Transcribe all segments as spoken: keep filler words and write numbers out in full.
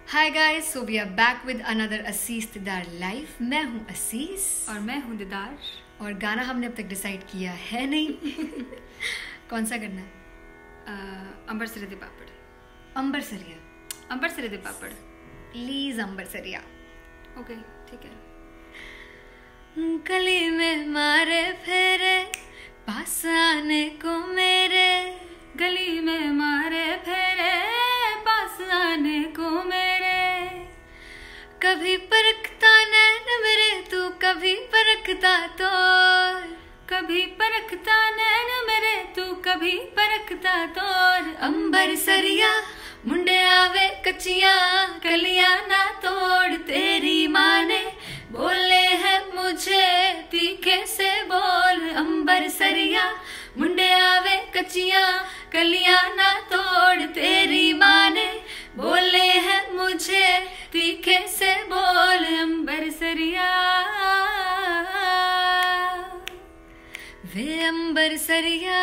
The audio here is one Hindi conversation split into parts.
Hi guys, so we are back with another Asees Didar life. मैं हूँ असीस और मैं हूँ दिदार। और गाना हमने अब तक डिसाइड किया है नहीं। कौन सा करना है? अंबर सरे दे पापड़। अंबर सरिया। अंबर सरे दे पापड़। प्लीज अंबर सरिया। ओके ठीक है। गली में मारे फेरे पास आने को मेरे, गली में मारे फेरे पास आने को मेरे, कभी परखता नैन मेरे तू कभी परखता तो, कभी परखता नैन मेरे तू कभी परखता तोर। अंबर सरिया मुंडे आवे कचिया कलिया ना तोड़, तेरी माँ ने बोले हैं मुझे तीखे से बोल। अंबर सरिया मुंडे आवे कचिया कलिया ना तोड़, तेरी माँ ने बोले हैं मुझे तीखे से बोल। अंबर सरिया वे अंबर सरिया,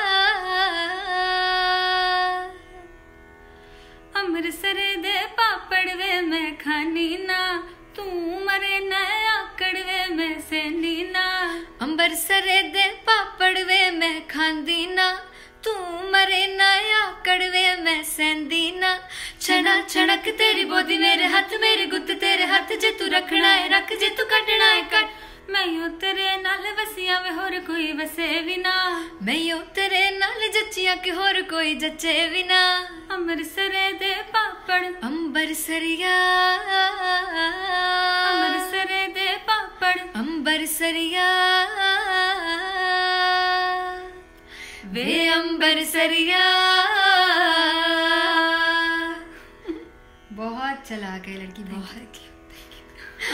अंबर सरे दे पापड़ वे मैं खानी ना, तू मरे नया कड़वे में से नीना। अंबर सरे दे पापड़ वे मैं खांदी ना, तू मरे नया कड़वे में सेंदी ना। छना छड़क तेरी बोदी मेरे हाथ, मेरे गुत्त तेरे हाथ, जे तू रखना है रख जे तू कटना है कट। मैं यो तेरे नाल वसिया वे होर कोई वसे भी ना, मैं यो तेरे नाल जच्चिया के होर कोई जच्चे भी ना। अंबर सरे दे पापड़ अंबर सरिया, अंबर सरे दे पापड़ अंबर सरिया वे अंबर सरिया। बहुत चला गई लड़की, बहुत